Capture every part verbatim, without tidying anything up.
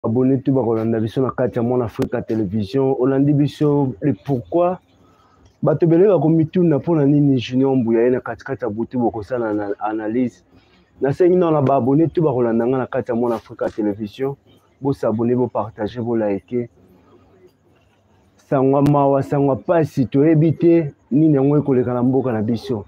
abonné tout bakolanda biso na kati ya Mon Africa Télévision olandi biso le pourquoi bato belé bakomituna mpona nini Junior Mbuya ye na kati kati ya butu bokosala na analyse na sengi na na ba abonné tout bakolanda nga na kati ya Mon Africa Télévision bo s'abonner bo partager bo liker sangwa mawa sangwa pasi to ebité nini yango ekoleka na mboka na biso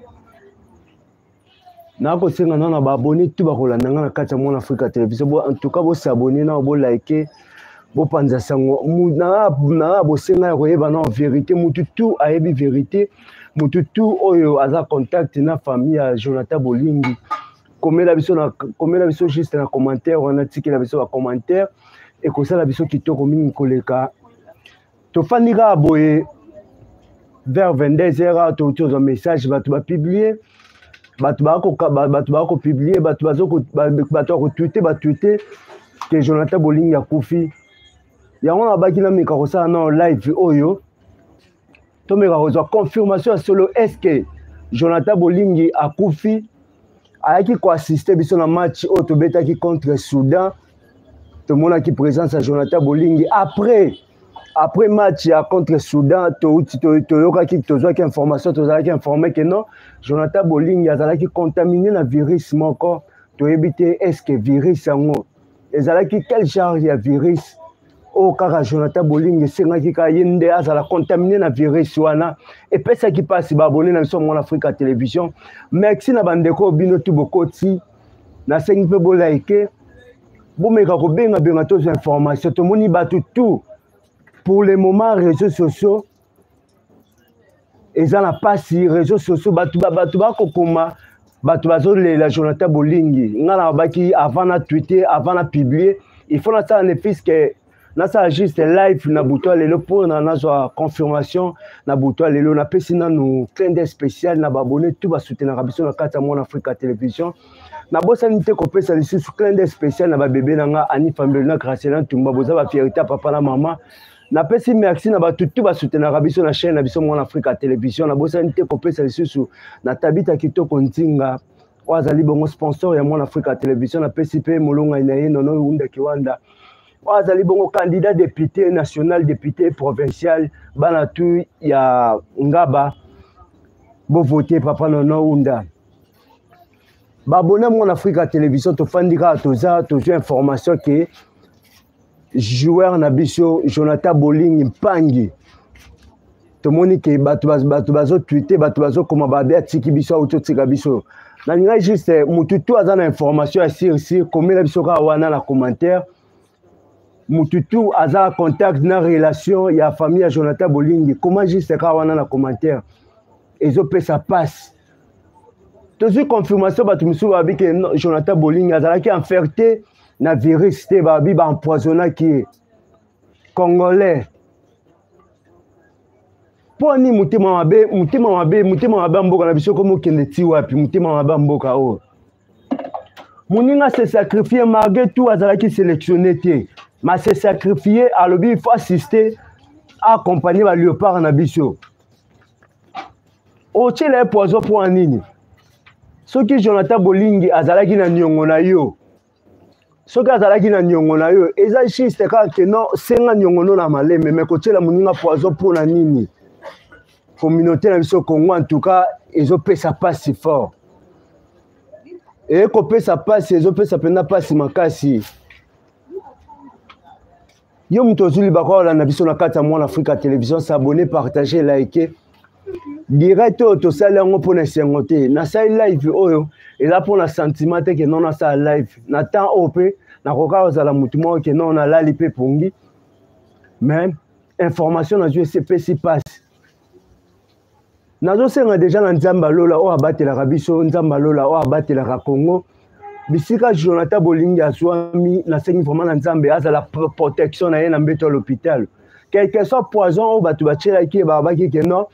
na ko senga na ba abonné tout bakolanda nga na kati ya Mon Africa Télévision bo en tout cas bo s'abonner na bo liker bo panza sango na na bo senga ya koyeba na vérité mutu tout ayebi vérité mutu tout oyo aza contact na famille ya Jonathan Bolingi komela biso na komela biso juste na commentaire wana tikela biso ba commentaire et ko sala biso kitoko mingi koleka to fandika boye vers vingt-deux heures to to message batu ba publier batu ba ko batu ba ko publier batu bazo ko batu ko tweeter ba tweeter que Jonathan Bolingi akufi yango na baki na mika ko sala na live oyo to meka ko za confirmation solo est-ce que Jonathan Bolingi akufi ayaki ko assister biso na match o to betaki contre Soudan to mona ki présence à Jonathan Bolingi après après match ya contre Soudan to to to yoka ki to zoa ki information to zala ki informer que non Jonathan Bolingi azala ki contaminé na virus moko to ebité est-ce que virus yango ezala ki quel genre ya virus o kaka Jonathan Bolingi senga ki ka yende azala contaminé na virus wana et pesa ki passe ba abonné na so Mon Africa Télévision merci na bandeko bino tu bokoti na sengi pe bo like bo meka ko benga benga to information to moni batu tout pour le moment réseaux sociaux eza na pasi réseaux sociaux batu batu ba kokoma batu bazo la Jonathan Bolingi ngala baki avant na tweeter avant na publier il faut na ça ne puisque na ça juste live na bouton lelo pour na na confirmation na bouton lelo na pesi na nous clin d'œil spécial na abonné tout ba soutenir biso na kata Mon Africa Télévision na bosa nite ko pesa lisu clin d'œil spécial na ba bébé na nga ani famille na Gracien Tumba boza ba fierté papa na maman na pesi merci na ba tout ba soutenir biso na chaîne na biso Mon Africa Télévision na bosa nite ko pesa lisu na tabita kitoko ntinga wazali bongo sponsor ya Mon Africa Télévision na pesi pe molonga ina ye nono unda kiwanda wazali bongo candidat député national député provincial bana tu ya ngaba bo voter papa nono unda ba abonné Mon Africa Télévision to fandika to za to jo information que joueur na biso Jonathan Bolingi Mpangi to moni ke batu batu bazo tweeter batu bazo koma ba be atiki biso auto tika biso na ngai juste mutu tu azana information ya sir sir komela biso ka wana na commentaire mututu aza contact na relation ya famille ya Jonathan Bolingi comment juste ka wana na commentaire ezo pesa passe tozu confirmation batu musu babi ke Jonathan Bolingi azala ki infecté na virus te babi ba empoisonna ki congolais poni mutima mabe mutima mabe mutima mabe mboka na biso komo kende ti wapi mutima mabe mboka o muninga se sacrifier malgré tout azala ki sélectionné te mais se sacrifier à l'objet il faut assister accompagner ba léopard na biso o tshela poison pour anini soki Jonathan Bolingi azalaki na nyongo na yo soki azalaki na nyongo na yo eza juste ka que non senga nyongo no na maleme mais ko tshela muninga poison pour na nini communauté na biso Congo en tout cas ezo pesa passe fort et ko pesa passe ezo pesa pena passe makasi yo muto zuli bakola na biso na kata Mon Africa Télévision s'abonner partager liker direct to sala ngo pona sengote na sa live oyo et là pour la sentiment que non na sa live na temps op na koka ozala mutu mo que non na lali pe pongi mais information na jo C P C passe na zo senga déjà na nzamba lola o abatela kabiso nzamba lola o abatela ka Congo bisika Jonathan Bolingi azwami na sengi vraiment na nzambe azala protection na ye na mbeto l'hôpital quel que soit poison o batu bachela ki ba baki ke non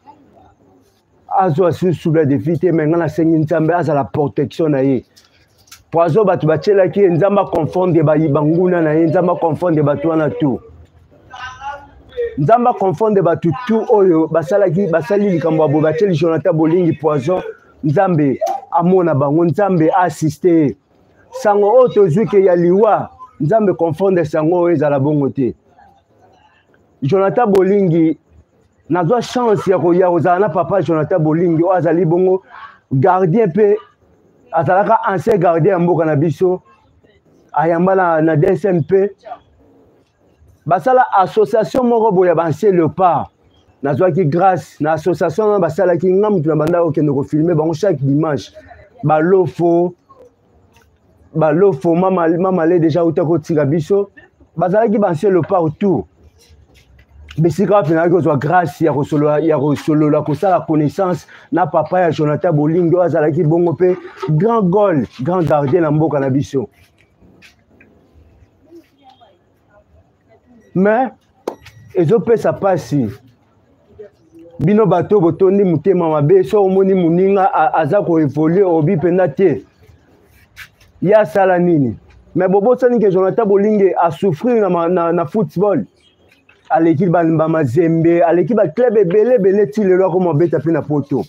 azwa sous la défité mais na sengi nzambe azala protection na ye poison batu bachela ki nzamba confondre ba yibanguna na ye nzamba confondre batu wana tout nzamba confondre batu tout oyo basala ki basali likambo abo bacheli Jonathan Bolingi poison nzambe amona bango nzambe assister sango oto zuke ya liwa nzambe confondre sango ezala bongo te. Jonathan Bolingi nazwa chance ya kozala na papa Jonathan Bolingi o azali bongo gardien pe azalaka ancien gardien ya mboka na biso ayamba na, na D S M P basala association moko boya bancien Léopard nazwaki grâce na association na basalaki nga mutu na banda okende kofilme bango chaque dimanche balofo balofo mama mama le déjà uta kotika biso bazalaki bancien Léopard tout besika penaki kozwa grâce ya kosolola ya kosolola kosala connaissance na papa ya Jonathan Bolingi oyo azalaki bongo pe grand goal grand gardien na mboka na biso. Mais ezopesa pasi bino bato botondi mutema mabe so omoni muninga aza koevolue obi penda te ya sala nini. Mais bobosani ke Jonathan Bolingi a souffrir na, na, na football à l'équipe de Mazembe, à l'équipe de club belé belé ti le loi comme beta pe na poto.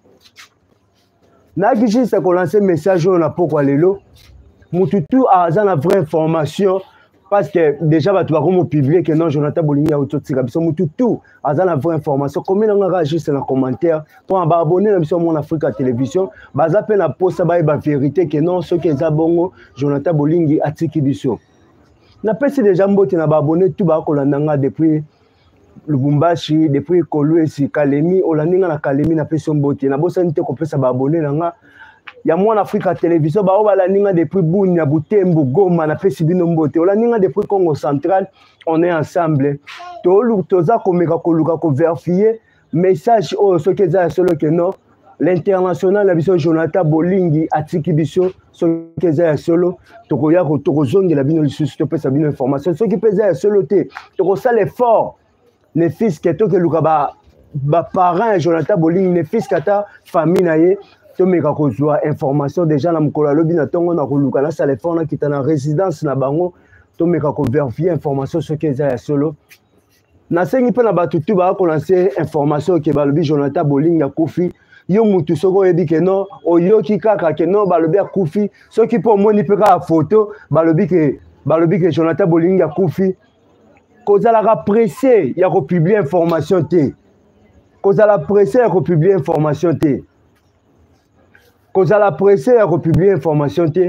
Na ki juste ko lancer message na poko lelo. Mututu a za vraie information parce que déjà ba tu va comme publier que non Jonathan Bolingi a autotika biso mututu a za vraie information comme na nga juste na commentaire pour ba abonner na biso Mon Africa Télévision, ba za pe na posta ba ba vérité que non ce que za bongo Jonathan Bolingi atiki biso. Na pesi déjà mbote na ba abonné tout ba kolanda nga depuis Lubumbashi depuis Kolwezi Kalemi olandinga na Kalemi na pesi mbote na bosa nte ko pesa ba abonné nga ya Mon Africa Télévision ba obalandinga depuis Bunia Butembo Goma na pesi bino mbote olandinga depuis Congo Central on est ensemble to lu toza komeka koluka ko vérifier message o ce que za solo que non l'international la biso Jonathan Bolingi atiki biso ce que za solo tokoya ko tokozongela bino lisusu to pesa bino information ce qui pesa solo te toko sala effort les fils que to ke luka ba ba parents Jonathan Bolingi les fils kata famille na ye to meka kozwa information déjà na mukolo lobi na tongo na ko luka na sala effort na kita na résidence na bango to meka ko vérifier information ce que za solo na sengi pe na batutu ba ko lancer information ke balobi Jonathan Bolingi akufi yo mutu soko yebi ke non oyoki kaka ke non balobi akufi soki po moni pe ka photo balobi ke balobi ke Jonathan Bolingi akufi kozala ka pressé ya ko publier information te kozala pressé ya ko publier information te kozala pressé ya ko publier information te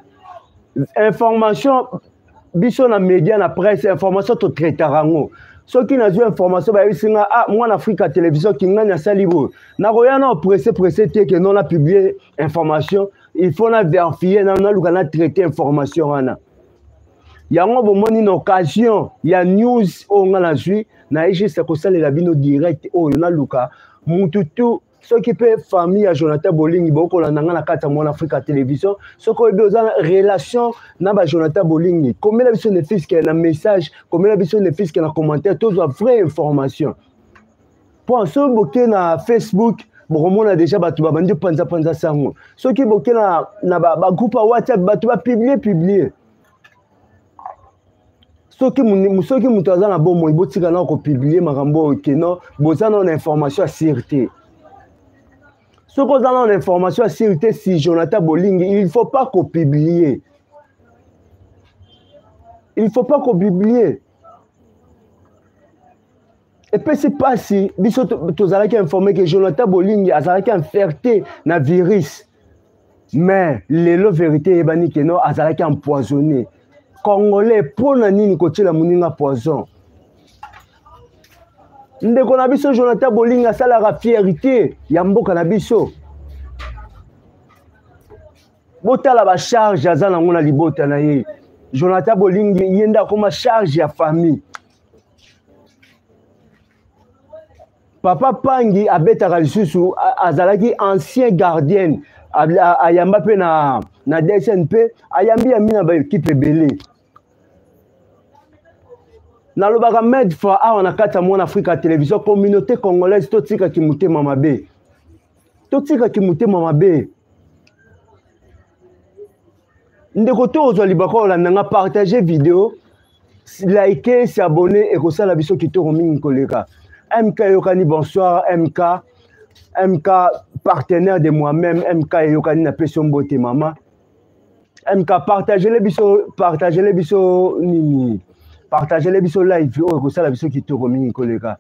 information biso na média na presse information to traitarango soki na zwa information ba yisinga ah Mon Africa Télévision kinga nya salibo na koya na pressé pressé te ke non na publier information il faut na vérifier na na luka na traiter information wana yango bomoni na occasion ya news o nga na zwi na juste ko salela bino direct o na luka mututu soki pe famille ya Jonathan Bolingi boko la nanga na kata Mon Africa Télévision soko besoin relation na ba Jonathan Bolingi comme la biso ne fils que na message comme la biso ne fils que na commentaire tout soit vraie information pour so boké na Facebook bokomona déjà batu ba bandi panza panza sango soki boké na na ba, ba groupe WhatsApp batu ba publier publier soki musoki mutu aza na bomo ibotika na ko publier makambo okeno bozana na information à sûreté. Ce qu'on a l'information à sécurité si Jonathan Bolingi, il ne faut pas qu'on publie. Il ne faut pas qu'on publie. Et puis c'est pas si, tu as informé que Jonathan Bolingi a infecté na virus. Mais les vérité ebani que non, a empoisonné. Congolais pour nani côté la moninga poison. Ndeko na biso Jonathan Bolingi asala la fierté ya mboka na biso. Botala ba charge azana ngona libota na ye. Jonathan Bolingi yenda koma charge ya famille. Papa Pangi abeta lisusu azalaki ancien gardien ayamba pe na na D S N P ayambi ya mina ba équipe belé. Na lobaka medfa awa na kata Mon Africa Télévision communauté congolaise totika kimutema mabe totika kimutema mabe ndeko to ozwa libako olandanga partager vidéo liker s'abonner et kosala biso kitoko mingi koleka M K Yokani bonsoir M K M K partenaire de moi-même M K Yokani na peso mbote mama M K partagez les biso partagez les biso nini partagez les biso live oh ko sala biso kitoko mingi koleka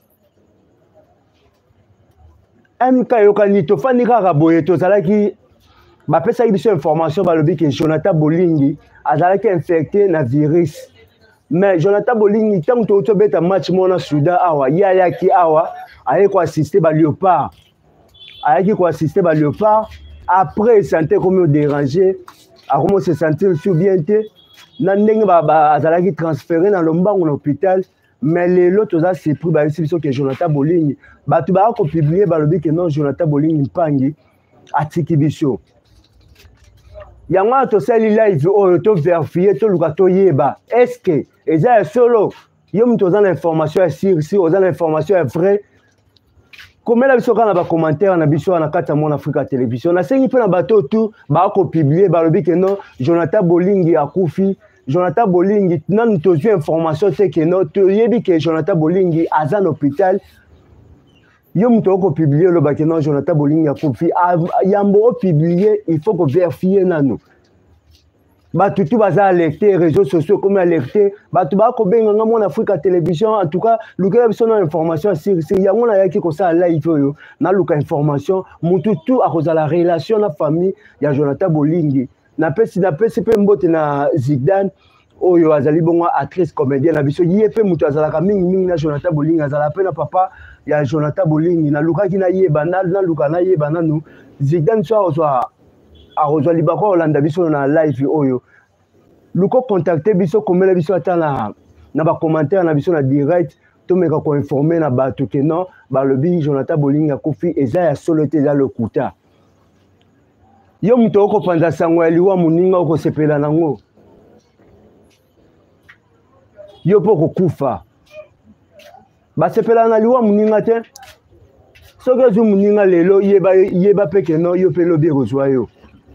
M K yokani to fani kaka boye to zalaki ba pesa biso information ba lobi que Jonathan Bolingi azalaki infecté na virus mais Jonathan Bolingi tant to to beta match mona Soudan awa ya yaki awa aye ko assister ba Léopard aye ko assister ba Léopard après sentait comme dérangé a comment se sentir souvienté na ndenge ba azalaki transféré dans lombango na hôpital mais les autres a surpris ba biso que Jonathan Bolingi ba tu ba ko publier ba lobi que non Jonathan Bolingi mpangi atiki biso yango to sali live o to vérifier to luka to yeba est-ce que eza solo yo mto za l'information est sur si oza l'information est vrai comme la biso kana ba commentaire na biso na kata mon Africa télévision na sengi pe na bato tout ba ko publier ba lobi que non Jonathan Bolingi akufi Jonathan Bolingi nan to ju information c'est que non to yebi que Jonathan Bolingi azan hôpital yo mto ko publier le ba que non Jonathan Bolingi akufi yambo publier il faut que vérifier nanu ba tutu baza alerter réseaux sociaux comme alerter ba tu ba ko benga mon Africa télévision en tout cas luka biso na information sur c'est yango na yaki ko sa live yo na luka information mutu tout a cause la relation na famille ya Jonathan Bolingi na pesi na pesi pe mbote na Zidane oyo azali bongo actrice comédienne na biso yepe mutu azala ka mingi mingi na Jonathan Bolingi azala pe na papa ya Jonathan Bolingi na luka ki na yeba na na luka na yeba nanu Zidane so so a rejoint libako Hollande biso na live oyo luko contacter biso komela biso ata na na ba commentaire na biso na direct to meka ko informer na bato que non ba lobi Jonathan Bolingi akufi eza ya soloté za lokuta yo mto ko panza sangwa liwa muninga ko sepela nango yo poko kufa ba sepela na liwa muninga te soki zu muninga lelo yeba yeba peke no yo pe lobi rozwa yo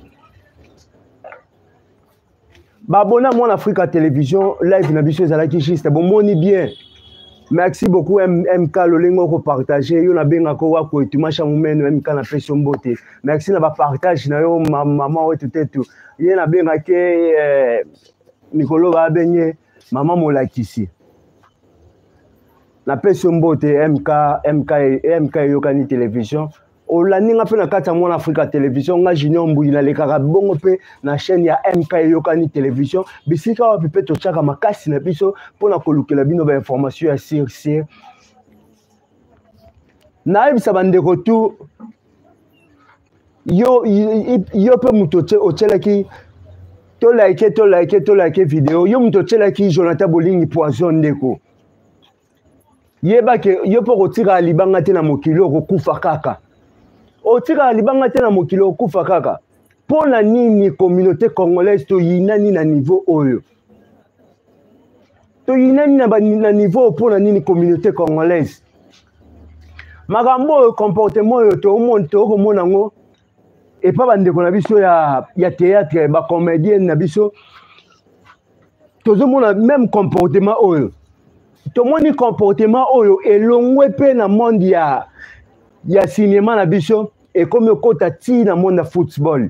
Babona mon Africa Télévision live na biso ezalaki juste bon moni bien merci beaucoup M K lolengo ko partager yo na benga ko wa ko etumasha mumeno M K na peso mbote merci na ba partage na yo maman wetu tetu ye na benga ke eh, Nikolo ba benye maman molakisi na peso mbote M K M K M K yokani télévision olaninga pe na kata mon Africa Télévision nga Junior Mbuyi na lekaka bongo pe na chaîne ya M K yokani télévision bisika wa pe to chaka makasi na biso pona kolukela bino ba information ya sir sir na ibisa bandeko tu yo yo pe mutoche ochelaki to like to like to like vidéo yo mutochelaki Jonathan Bolingi poison ndeko yeba ke yo po kotira libanga te na mokilo ko kufa kaka otira libanga te na mokilo kufa kaka pona nini communauté congolaise to yinani na niveau oyo to yinani na, na niveau pona nini communauté congolaise makambo comportement yo to monte ko monango et pas bandeko na biso ya ya théâtre ba comédienne na biso tozo mona même comportement oyo to moni comportement oyo elongwe pe na monde ya ya cinéma na biso et comme kota ti na monde football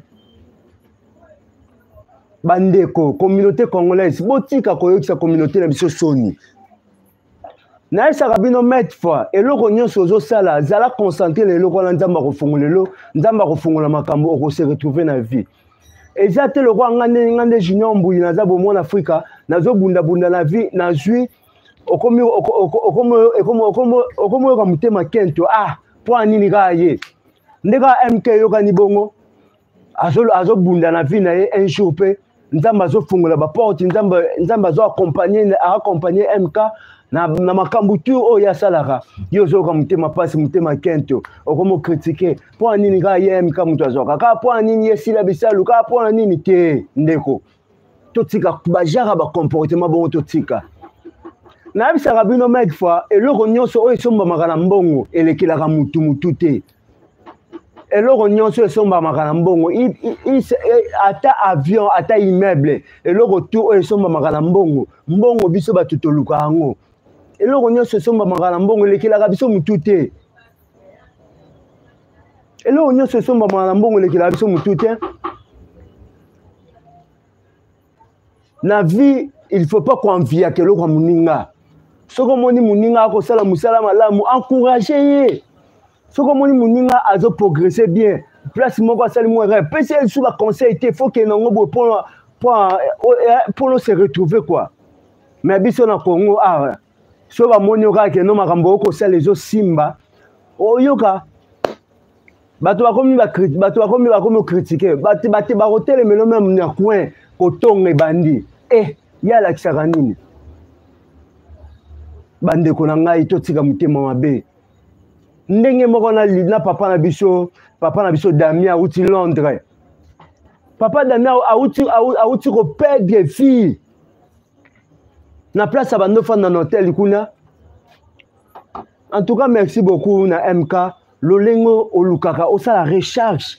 bandeko communauté congolaise botika koyokisa communauté na biso soni na esa kabino mettre fois eloko nyonso zo sala zala concentrer eloko na nzamba ko fungolelo nzamba ko fungola makambo ko se retrouver na vie ezate loko ngande ngande Junior Mbuyi na za bomona Afrika nazo bunda bunda na vie na jui okomi okomi okomi okomi okomi ka mutema kento ah po nini ka ye ndeka M K yokani bongo azo azo bunda na vie na ye un jour pe nzamba zo fungola ba porte nzamba nzamba zo accompagner accompagner M K na na makambo tu o ya salaka yo zo ka mutema pasi mutema kento okomo critiquer po nini ka ye M K mutu azoka ka po nini ye sila bisalu ka po nini te ndeko totika ba jara ba comportement bon totika na bisa kabino mettre fois eloko nyonso o esomba makana mbongo elekela mutu mutu te eloko nyonso esomba makana mbongo ata avion ata immeuble eloko tu o esomba makana mbongo mbongo biso batutoluka yango eloko nyonso esomba makana mbongo elekela biso mutu te eloko nyonso esomba makana mbongo elekela biso mutu te na vie il faut pas convier que lo moninga soko moni moninga ko sala musala malamu encourager ye soko moni moninga azo progresser bien place moko sali mo rêve peut être sous ba conseil il faut que nango pour pour pour se retrouver quoi mais biso na Congo ah so ba moni ka ke no makambo ko sala les simba oyoka bato bakomi ba critique bato bakomi bakomi critiquer bato bato ba hôtel mais même na coin ko tonge bandi eh ya la kisaka bande ko na ngai to tika mutema mabe ndenge moko na na papa na biso papa na biso Damien outi Londres papa Damien outi outi ko perdre fille na place abando fa na hôtel kuna. En tout cas merci beaucoup na M K lolengo olukaka osala recherche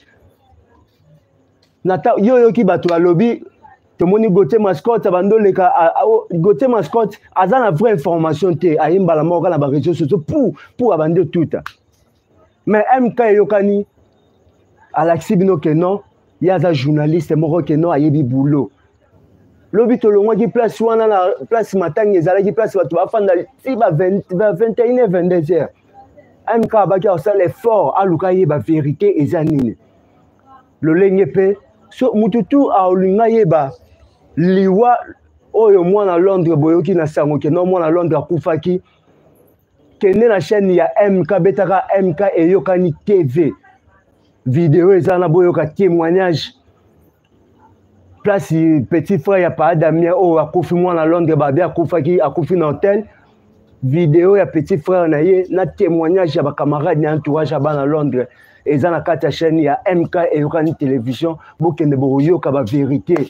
nata yo yo ki bato alobi tomoni Gauthier Mascotte bando leka Gauthier Mascotte aza na vraie information te ayimba la moko na ba réseaux sociaux pour pour abande tout mais M K yokani Alexis bino que non ya za journaliste moko que non ayebi boulot lobi to longo ki place wana na place matanga ezala ki place bato bafanda si ba vingt vingt et une heures vingt-deux heures M K baki osala effort aluka yeba vérité ezanine lolenge pe so mututu a olinga yeba liwa oyo mwana Londres boyoki na sango ke no mwana Londres akufaki kende na chaîne ya M K betaka M K eyokani T V vidéo ezana boyoka témoignage place petit frère ya pa Damien o akufi mwana Londres ba bia akufaki akufi na hôtel vidéo ya petit frère na ye na témoignage ya ba camarade na entourage ya bana Londres ezana kata chaîne ya M K eyokani télévision bokende boyoka ba vérité.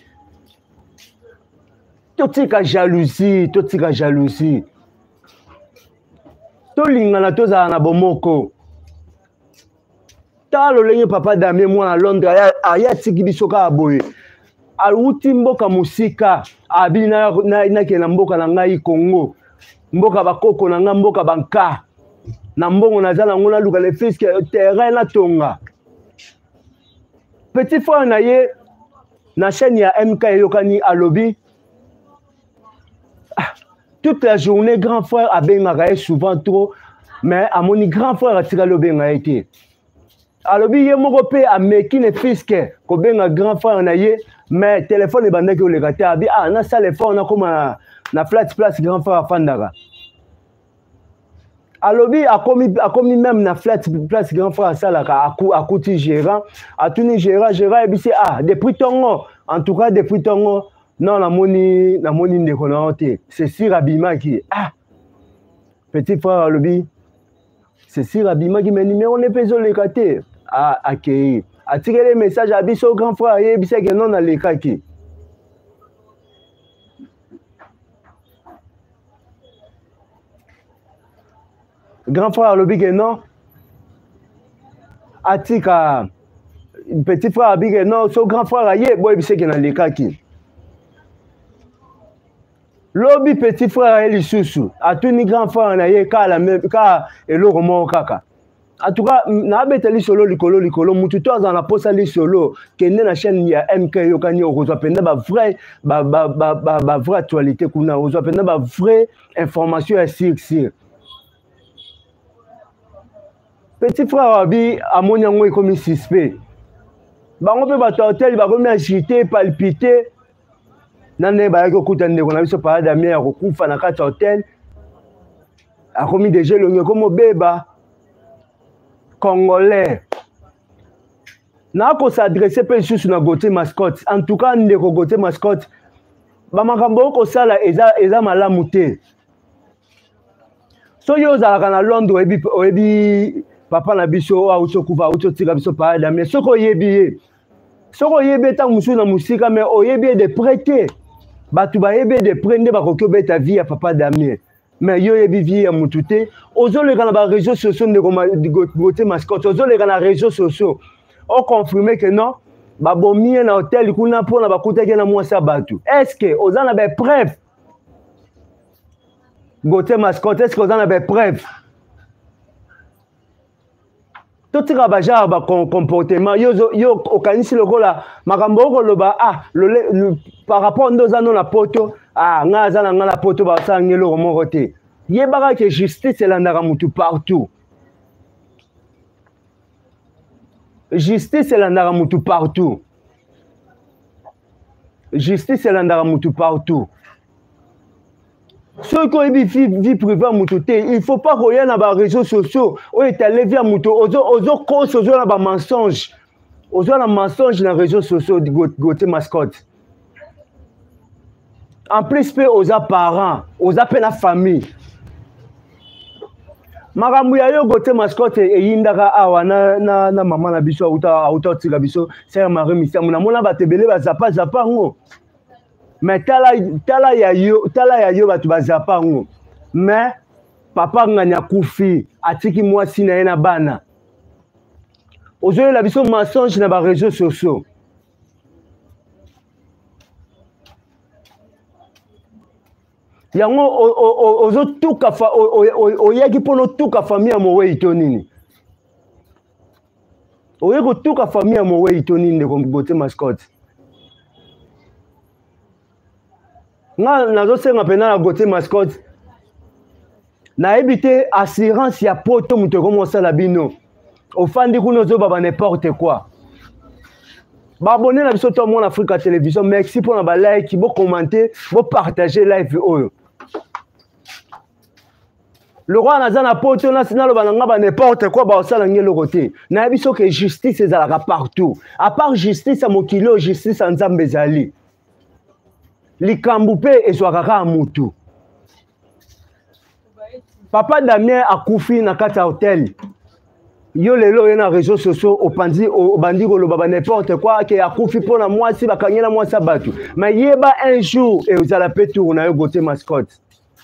Totika jalousie, totika jalousie. Tolingana tozala na bomoko. Talo lenye papa Damien mwana Londres aya tiki biso ka boye. Aluti mboka musika, abi na na ke na mboka na ngai Congo. Mboka bakoko na ngai mboka banka. Na mbongo nazala ngona luka le fils que terrain na tonga. Petit frère na ye na chaîne ya M K yokani alobi toute la journée, grand frère a bien souvent trop, mais à mon grand frère a tiré le bien été. Alors, il y a mon repère à Meki ne fils que, ko ben grand frère na ye, mais téléphone est bandé que le gâté a dit ah na ça téléphone na comme na flat place grand frère a fandara. Alors, il a commis a commis même na flat place grand frère ça là a a coûté gérant, a tenu gérant gérant et puis ah depuis ton en tout cas depuis ton non, la moni, la moni ne connaît pas. C'est si Rabima qui ah petit frère Lobi. C'est si Rabima qui me dit mais on est pas les catés. Ah accueillir. A tiré les messages à biso grand frère et bisa que non na les kaki. Grand frère Lobi que non. Atika petit frère Abi que non, so grand frère aye boy bisa que na les kaki. Lobi petit frère eli susu atuni grand frère na ye ka la même ka eloko mo kaka en tout cas na beteli solo likolo likolo mutu to za na posa li solo kende na chaîne ya M K yokani okozwa penda ba vrai ba ba ba ba vraie actualité kuna okozwa penda ba vraie information ya sir sir petit frère abi amonya ngo comme suspect bango pe ba hotel ba komi agiter palpiter nane ba yako kuta ndeko na biso pa Damien ya kokufa na kati hotel akomi déjà le comme beba congolais na ko s'adresser pe juste na Gauthier Mascotte en tout cas ndeko Gauthier Mascotte ba makambo ko sala eza eza malamu te so yo za kana Londres ebi ebi papa na biso a uso kufa uso tika biso pa Damien soko yebi soko yebi ta musu na musika mais oyebi de prêter batu ba yebe de prendre ba kokyo beta vie ya papa Damien mais yo yebi vie ya mutute ozo le kana ba réseaux sociaux de Gauthier Mascotte ozo le kana réseaux sociaux on confirmer que non ba bomi na hôtel kuna pona ba kutaki na mwasa batu est-ce que ozana ba preuve Gauthier Mascotte est-ce que ozana ba preuve totika baja ba comportement yo yo okanisi lokola makambo okoloba ah le par rapport ndoza no na poto ah nga za na nga na poto ba sangelo moko te yebaka que justice elandaka mutu partout justice elandaka mutu partout justice elandaka mutu partout ceux qui ont une vie, vie privée à Moutoté, il ne faut pas qu'il y ait dans les réseaux sociaux où il est allé via Mouto, aux autres causes, aux autres mensonges, aux autres mensonges dans les réseaux sociaux de Gauthier Mascotte. En plus, aux parents, aux appels à la famille. Makambu ya yo Gauthier Mascotte et yindaka awa na na na maman na biso auta auta tira biso c'est Marie Misia mona mona batebele ba zapa zapa ngo. Mais tala tala ya yo tala ya yo batu bazapa ngo mais papa nganya kufi atiki mwasi na ena bana ozoyo la biso mensonge na ba réseaux sociaux yango ozo tuka fa oyaki pono tuka famille mowe itonini oyeko tuka famille mowe itonini de Gauthier Mascotte nga nazo senga pena na Gauthier Mascotte na éviter assurance ya poto muto comme ça la bino ofandi kuno zo baba n'importe quoi ba abonner na biso to mon Africa Télévision merci pour na ba like bo commenter bo partager live oyo le roi nazana poto national bananga ba n'importe quoi ba osala ngelo côté na biso que justice ezalaka partout à part justice à mokilo justice à nzambe zali likambu pe ezwakaka mutu papa Damien akufi na kati ya hotel yo lelo ye na réseaux sociaux opandi obandi koloba ba n'importe quoi ke akufi pona mwasi bakanyela mwasi batu mais yeba un jour et ozala pe tour na yo Gauthier Mascotte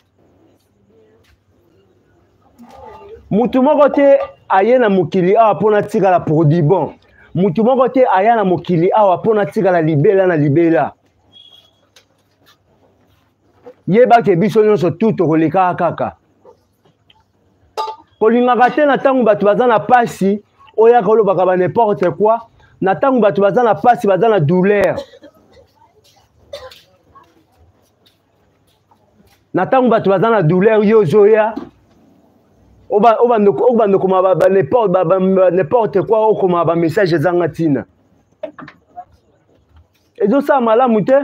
mutu moko te aye na mokili awa pona tikala produit bon mutu moko te aya na mokili awa pona tikala libela na libela yeba ke biso nyonso tout tokoleka kaka kolingaka te na ntango bato baza na pasi oya kolobaka ba n'importe quoi na ntango bato baza na pasi baza na douleur na ntango bato baza na douleur yo ozoya obanda okoma ba n'importe quoi okoma ba message ezanga ntina ezosala malamu te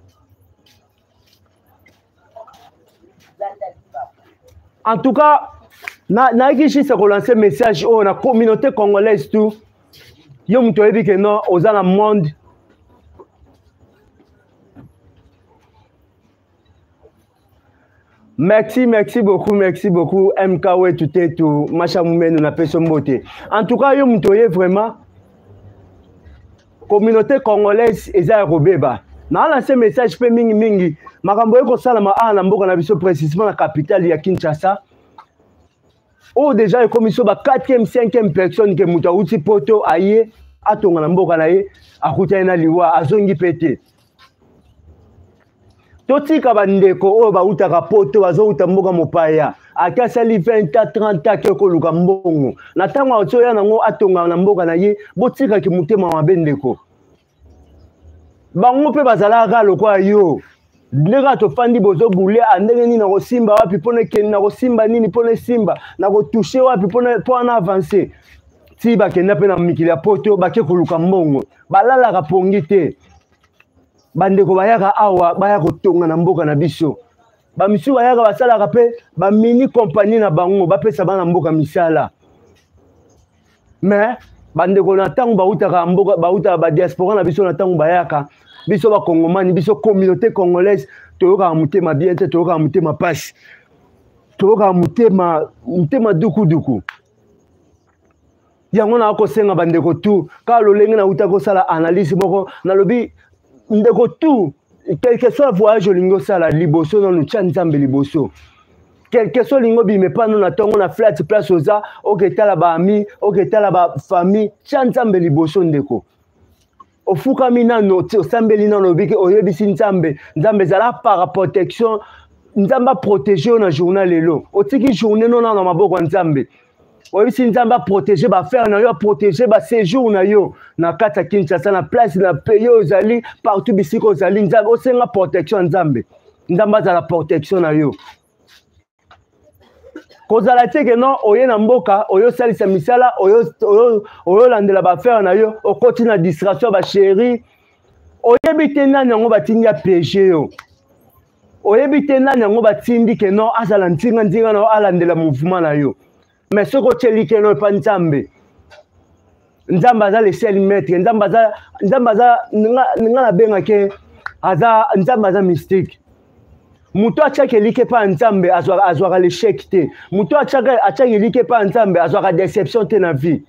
en tout cas, na na juste relancer message oh na communauté congolaise tout. Yo muto ebi que non aux dans le monde. Merci, merci beaucoup, merci beaucoup. M K W tout est tout. Macha Moumé nous n'a pas son beauté. En tout cas, yo muto vraiment communauté congolaise eza robeba. Na lancé message pe mingi mingi. Makambo eko sala ma ana mboka na biso précisément la capitale ya Kinshasa. Oh déjà commission ba quatrième cinquième personne que muta uti poto aye atonga na mboka na ye akuta na liwa azongi pete. Totika bandeko o ba utaka poto bazo uta mboka mopaya. Akasali vingt à trente ans ke ko luka mbongo. Na tango otoya nango atonga na mboka na ye botika ki mutema mabendeko. Bango pe bazalaka lokwa yo. Ndeka tofandi bozo bule andenge nini na kosimba wapi pone ken na kosimba nini pone simba na ko toucher wapi pone po na avancer ti ba kenda pe na mikili ya poto bake koluka mbongo balala ka pongi te bandeko bayaka awa baya kotonga na mboka na biso ba misu bayaka basala ka pe ba mini compagnie na bango ba pesa bana mboka misala mais bandeko na tango ba utaka mboka ba utaka ba diaspora na biso na tango bayaka biso ba kongomani biso communauté congolaise toyoka mutema bien te toyoka mutema pasi toyoka mutema mutema duku duku yango na ko senga bandeko tu ka lolenge na uta ko sala analyse moko na lobi ndeko tu quel que soit voyage lingo sala liboso no tcha nzambe liboso quel que soit lingo bi me pa no na tongo na flat place oza oketala ba ami oketala ba famille tcha nzambe liboso ndeko ofuka mina no osambeli na lobiki oyebisi nzambe nzambe zala para protection nzamba protéger na journal lelo otiki journée no na maboko nzambe oyebisi nzambe aprotéger bafere na yo aprotéger baséjour na yo na kati ya Kinshasa na place na pays ozali partout bisika ozali nzambe osenga protection nzambe nzambe azala protection na yo kozala te ke non oye na mboka oyosalisa misala oyolandela bafere na yo okoti na distraction basheri oyebi te nani yango batindi ya péché yo oyebi te nani yango batindi ke non azala ntinga ntinga na yo alandela mouvement na yo mais soki otyeli ke no epa nzambe nzambe aza le seul maître nzambe aza nzambe aza nga nabengake aza nzambe aza mystique mutu atiaki elike epa nzambe azwaka l'échec te mutu atiaki elike epa nzambe azwaka déception te na vie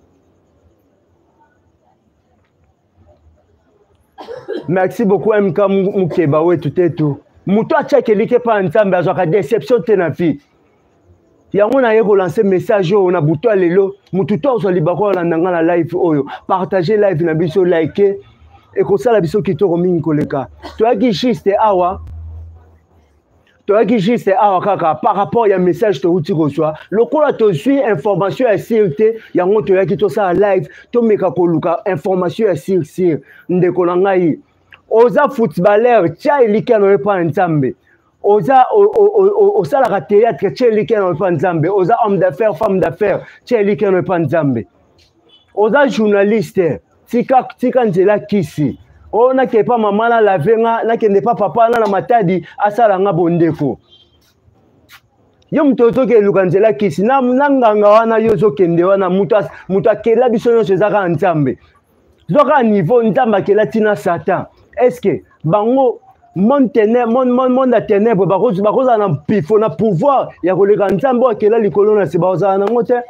merci beaucoup M K Mukeba wetu tetu mutu atiaki elike epa nzambe azwaka déception te na vie yango na ye kolancer message oyo na butu ya lelo mutu to ozwa libako olanda nga na live oyo partager live na biso like ekosala biso kitoko mingi koleka toyaki juste awa toyaki juste awa kaka par rapport ya message touti kozwa lokola tozwi information ya sir te yango toyaki tosala live tomeka koluka information ya sir sir ndeko na ngai oza footballeur tia elike na epa nzambe oza osalaka théâtre tia elike na epa nzambe oza homme d'affaires femme d'affaires tia elike na epa nzambe oza journaliste tika tika nzela kisi o nakepa mama na lavenga nakende pa papa na na matadi asala nga bondeko yo mutu ozoke eluka nzela kisi na nganga wana yo ozokende wana mutu akela biso nyonso ezaka nzambe zoka niveau nzambe akela tina satan estce bango monde ya ténèbre bakozala na pifo na pouvoir ya koleka nzambe akela likolo na se bazala nango te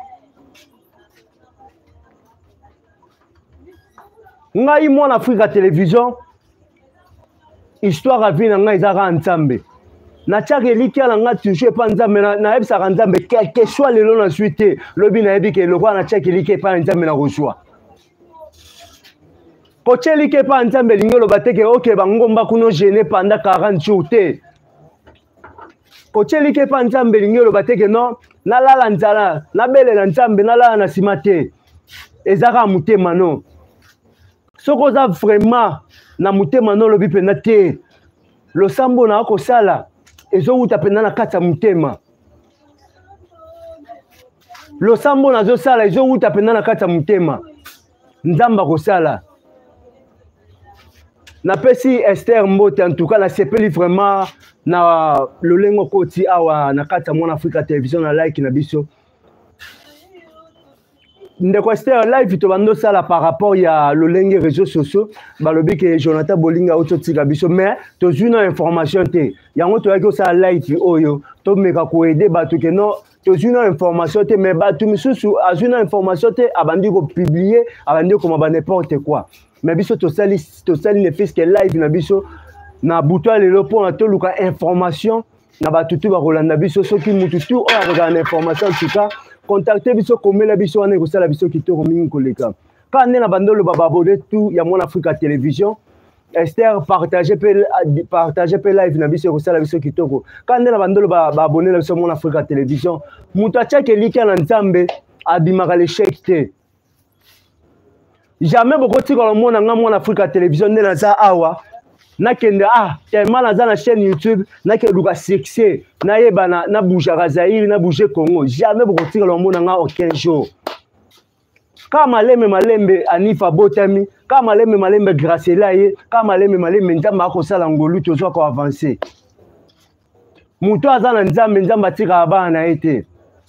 ngai mwana Afrika télévision histoire avi na ngai ezaka nzambe natiaka elikia na ngai toujours epa nzambe nayebisaka nzambe quelque soit lelo na zwi te lobi nayebi ke lokola natiaka elikia epa nzambe na kozwa kotia elika epa nzambe elingi oloba te ke oke bangomba kuno gene pendant quarante jours te kotia elika epa nzambe elingi oloba te ke non nalala nzala nabelela nzambe nalala na nsima te ezaka motema no soki oza vraiment na motema no olobi mpenza te losambo na okosala ezowuta mpenza na kati ya motema losambo nazosala ezowuta mpenza na kati ya motema nzambe akosala napesi Esther Mbote en tout cas nasepeli vraiment na lolengo koti awa na kati ya Mwana Afrika Télévision na like na biso ndeko Esther live to bando sala par rapport ya lolenge réseaux sociaux balobi ke Jonathan Bolinga ototika biso mais tozwi na information te yango toyaki osala live oyo tomeka ko aider bato ke non tozwi na information te mais bato misusu azwi na information te abandi ko publier abandi ko ba n'importe quoi mais biso tosali tosali ne fiske live na biso na buto lelo po na toluka information na bato tu ba kolanda biso soki mutu tu o akozala na information en tout cas contactez biso komela biso wana ekosala biso kitoko mingi koleka ka nde na bandolo bababone tu ya Mwana Afrika Télévision Esther partager pe partager pe live na biso ekosala biso kitoko ka nde na bandolo bababone na biso Mwana Afrika Télévision mutu atiaki elika na nzambe abimaka l'échec te jamais bokotika lomona nga Mwana Afrika Télévision nde naza awa nakende ah tellement naza na chaîne YouTube nakeluka succès nayeba na na bougaka Zaïre na bouger Congo jamais bokotika lomona nga aucun jour kama malembe malembe Anifa Botami kama malembe malembe Gracela ye kama malembe malembe nzamba akosala ngolu tozwa ko avancer mutu aza na nzambe nzamba tika abana na ete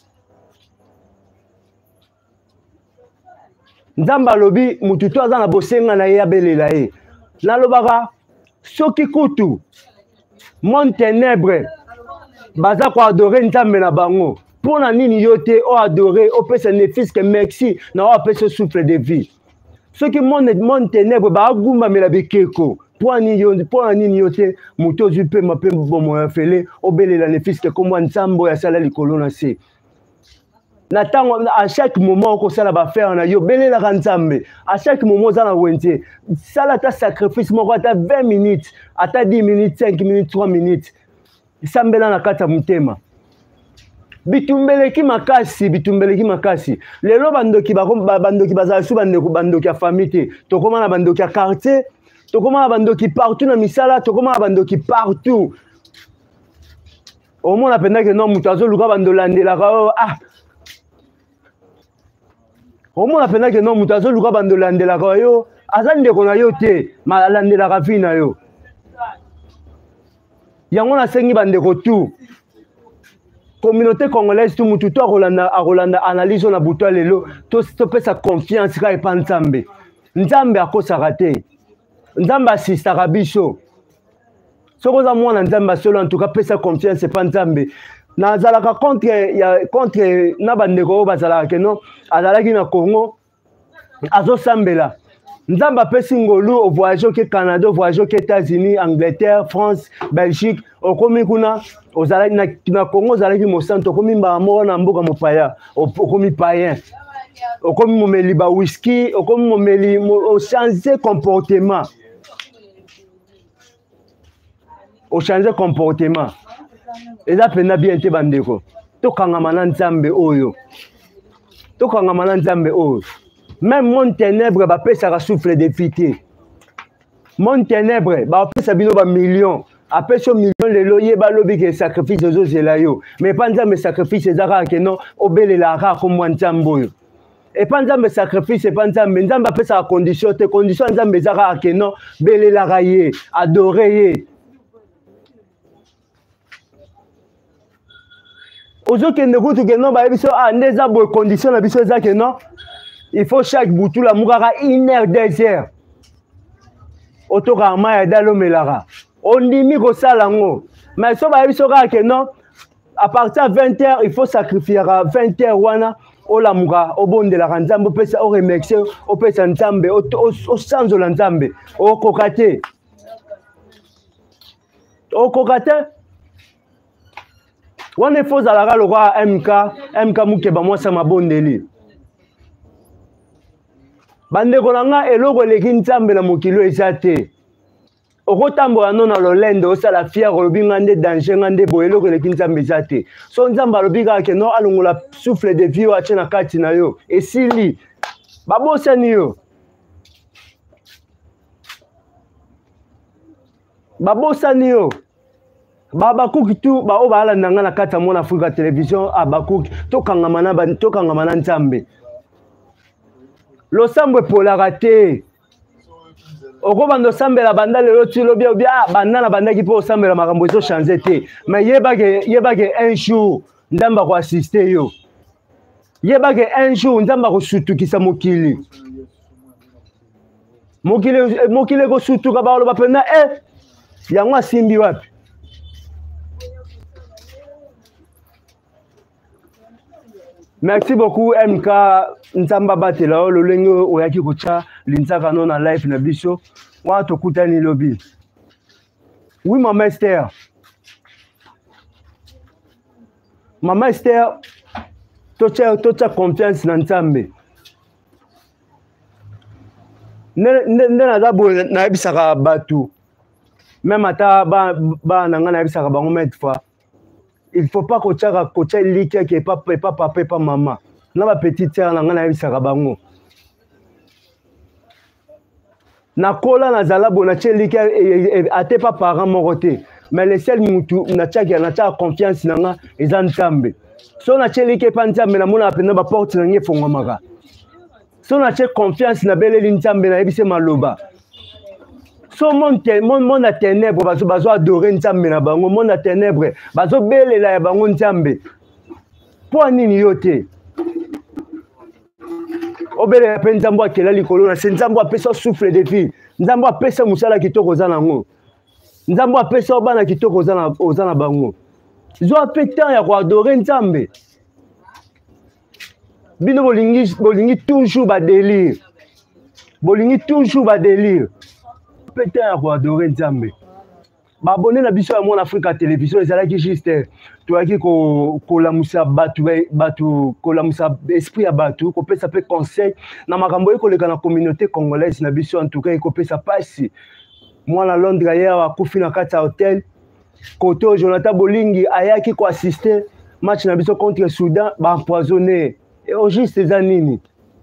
nzamba lobi mutu to aza na bosenga na ye abelela ye nalobaka soki kutu mon ténèbre baza ko adorer nzambe na bango pona nini yo te o adorer o pesa ne fiske merci na o pesa souffle de vie soki mon mon ténèbre ba gumba mela bikeko pona nini yo pona nini yo te muto zu pe ma pe bomo ya fele o belela ne fiske komwa nzambo ya sala likolo na se na tango à chaque moment ko sala ba faire na yo belela ka nzambe à chaque moment za na wente sala ta sacrifice moko ata vingt minutes ata dix minutes cinq minutes trois minutes sambela na kata mutema bitumbeleki makasi bitumbeleki makasi lelo bandoki bandoki bazala su bandeko bandoki ya famille te tokoma na bandoki ya quartier tokoma na bandoki partout na misala tokoma na bandoki partout omona pendake non mutu azoluka bandolandelaka oyo ah omona pendake non mutu azoluka bandolandelaka oyo aza ndeko na yo te ma alandelaka vi na yo yango nasengi bandeko tu communauté congolaise tout mutu to akolanda akolanda analyse na butu lelo to topesa confiance ka epa nzambe nzambe akosaka te nzambe asistaka biso soko oza mwana nzambe asolo en tout cas pesa confiance epa nzambe nazalaka contre ya contre na bandeko oyo bazalaka keno azalaki na Congo azosambela nzambe apesi ngolu ovoyage oke Canada ovoyage oke États-Unis Angleterre France Belgique okomi kuna ozalaki na, na Congo ozalaki mosanto okomi mbala moko na mboka mopaya okomi païen okomi momeli ba whisky okomi momeli ochange comportement ochange comportement eza pena bien te bandeko tokangama na nzambe oyo tokangama na nzambe oyo même mon ténèbre bapesaka souffle de fité mon ténèbre bapesa bino ba million apesi o million lelo yeba lobi ke sacrifice ezozela yo mais pa nzambe sacrifice ezaka ke non obelela kaka komwa nzambe oyo epa nzambe sacrifice epa nzambe nzambe apesaka condition te condition nzambe ezaka ke non belelaka ye adore ye ozokende kutu ke non bayebi so ah nde eza boye condition na biso eza ke non il faut chaque boutou la moukaka une heure deux heures otoka ma ya dalo melaka ondimi ko salango mais so bayebi so ka ke non à partir de vingt heures il faut sacrifier à vingt heures wana ola muka obondelaka nzambe opesa o remercier opesa nzambe o sanzola nzambe okoka te okoka te wana il faut zalaka lokwa M K M K mukeba mwasa mabondeli bandeko na nga eloko eleki nzambe na mokili eza te okotambola no na lolendo osala fiere olobi nga nde danger nga nde boye eloko eleki nzambe eza te so nzambe alobi kaka ke no alongola souffle de vie oyo atie na kati na yo esili babosani yo babosani yo babakuki tu baoyo baalanda nga na kati ya mona afrika télévision abakuki tokangama na tokangama na nzambe losambo epolaka te okobanda osambela banda lelo ti lobi obi ah banda na bandaki mpo osambela makambo ezochange te mais yebake yebake un jour nzambe akoassiste yo yebake un jour nzambe akosutukisa mokili mokili mokili ekosutuka baoloba mpena e yango asimbi wapi merci beaucoup M K nzamba batela o lolenge oyaki kocha linzaka no na live na biso wa tokutani lobi oui maman Esther maman Esther tocha tocha confiance na nzambe ne ne na dabo na bisaka batu même ata ba ba na ngana bisaka bango mettre fois il faut pas que tu aies coaché liké qui est pas pas papa pas maman na ba petite sœur na ngana bisaka bango na kola na zala bona che liké ate pas parent moko te mais le seul mutu na tchaki na tcha confiance na nga ezan nzambe so na che liké pa nzambe na mona pena ba porte na ngefonga maka so na che confiance na beleli nzambe na yebise maloba so mon mon mon a ténèbres bazo bazo adorer nzambe na bango mon a ténèbres bazo belela ya bango nzambe po nini yote obele ya pe nzambo akela likolo na nzambo apesa souffle de vie nzambo apesa musala kitoko za nango nzambo apesa bana kitoko za na oza na bango zo apeta ya ko adorer nzambe bino bolingi bolingi toujours ba délire bolingi toujours ba délire peut-être pour adorer nzambe ba abonné na biso ya Mon Africa télévision ezalaki juste toyaki ko kolamusa batu batu kolamusa esprit ya batu ko pesa pe conseil na makambo ekoleka na communauté congolaise na biso en tout cas ko pesa pasi mwana Londres hier akufi na kati ya hôtel koto Jonathan Bolingi ayaki ko assister match na biso contre Soudan ba empoisonné et au juste eza nini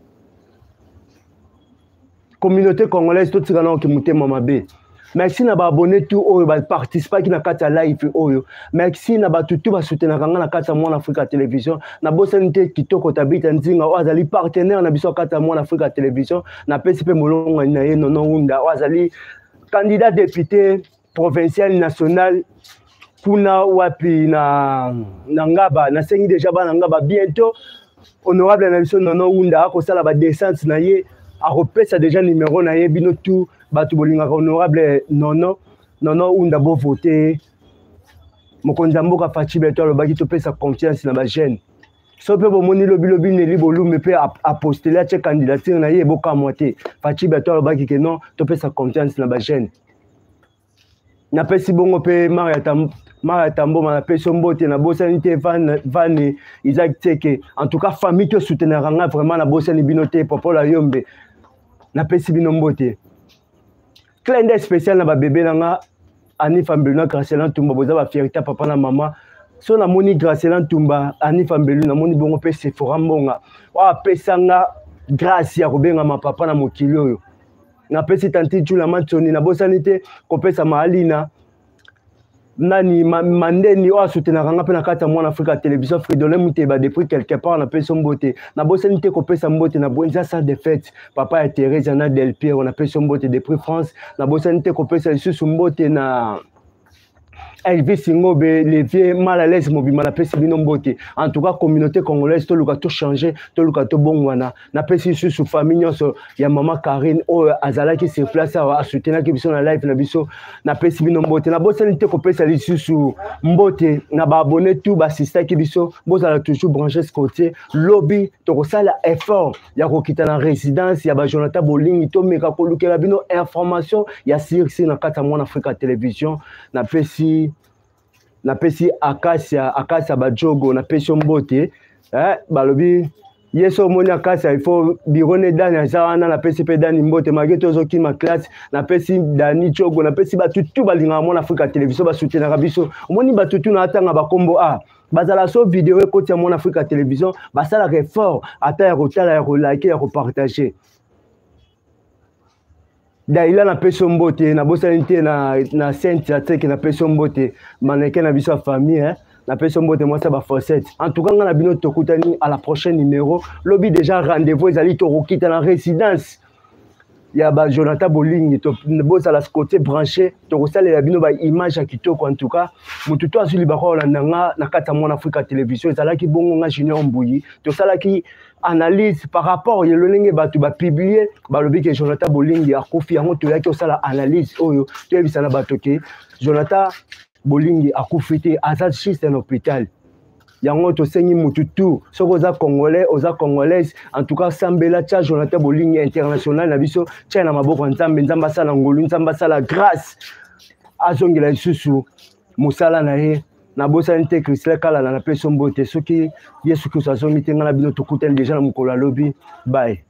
communauté congolaise to tika na ki mutema mabe. Merci na ba abonné tout oyo ba participer ki na kata live oyo. Merci na ba tutu ba soutenir kanga na kata Mon Africa Télévision. Na bosanité kitoko tabita nzinga o azali partenaire na biso kata Mon Africa Télévision. Na pesi pe molonga na ye nono unda o azali candidat député provincial national kuna wapi na na ngaba na sengi déjà ba na ngaba bientôt honorable na biso nono unda ko sala ba descente na ye a repesa déjà numéro na ye bino tout batu bolinga honorable nono nono unda bo voter mokonza mboka Fachi Beto lo baki to pesa confiance na ba jeune so pe bo moni lobi lobi ne li bolume pe a postuler a che candidature na ye boka moitié Fachi Beto lo baki ke non to pesa confiance na ba jeune na pesi bongo pe Maria Tam Maria Tambo na pesi mbote na bosanité van van Isaac Teke en tout cas famille to soutenir nga vraiment na bosani binoté popola yombe na pesi bino mbote clin d'œil spécial na ba bébé nanga Ani Fambelu Gracelin Tumba boza ba fierté papa na mama so na moni Gracelin Tumba Ani Fambelu na moni bongo pe Sephora mbonga wa pesanga grâce ya kobenga ma papa na mokili oyo na pesi tanti chula mantoni na bosanité ko pesa maalina nani mandeni o soutenir kanga pe na kata Mon Africa Télévision Fridolin Muteba depuis quelque part na pesi mbote na bosanité ko pesa mbote na bonza sa de fête papa ya Thérèse na Del Piero na pesi mbote depuis France na bosanité ko pesa lisusu mbote na Elvis Ngobe les vieux mal à l'aise mobima na pesi bino mbote en tout cas communauté congolaise to luka to changer to luka to bongwana na pesi sous famille nyonso ya mama Karine o azalaki se place a soutenir ki biso na live na biso na pesi bino mbote na bosanité ko pesa lisusu mbote na ba abonné tout ba sister ki biso bozala toujours branché ce côté lobby to ko sala effort ya ko kita na résidence ya ba Jonathan Bolingi to meka ko lukela bino information ya sirsi na kata Mon Africa Télévision na pesi na pesi Akasia Akasia Bajogo na pesi mbote eh balobi yeso moni Akasia il faut birone dani zawana na pesi pe dani mbote mageto zo ki ma classe na pesi dani Jogo na pesi batutu balinga Mon Africa Télévision ba soutenir biso moni batutu na atanga ba kombo a bazala so vidéo ekoti ya Mon Africa Télévision basala effort ata ya kotala ya ko like ya ko partager Daila na peso mbote na bosanité na na Sainte Ateke na peso mbote maneke na biso famille hein na peso mbote moi ça ba fossette en tout cas nga na bino tokutani à la prochaine numéro lobby déjà rendez-vous ezali to rokita na résidence ya ba Jonathan Bolingi to bosa la côté branché to kosala ya bino ba image ya kitoko en tout cas mututo azuli ba ko landanga na kata Mon Africa Télévision ezalaki bongo nga Junior Mbuyi to salaki analyse par rapport ya lolenge batu ba publier ba lobi ke Jonathan Bolingi akufi yango to yaki osala analyse oyo to yebisa na bato ke Jonathan Bolingi akufi te azat juste un hôpital yango to sengi mututu soko za congolais oza congolaise en tout cas sambela cha Jonathan Bolingi international na biso cha na maboko nzambe nzamba sala ngolu nzamba sala grâce azongela isusu musala na ye na bosanité Christelle Kala na peso mbote soki Yesu Kristo azongi tenga na bino tokutani déjà na mukolo lobi bye.